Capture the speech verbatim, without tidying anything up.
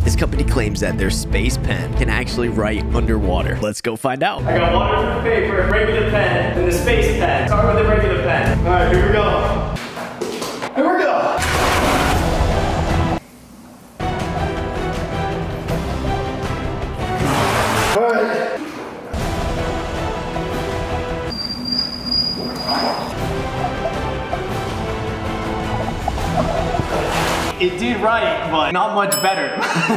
This company claims that their space pen can actually write underwater. Let's go find out. I got waterproof paper, regular pen, and the space pen. Start with the regular pen. All right, here we go. Here we go. All right. It did right, but not much better.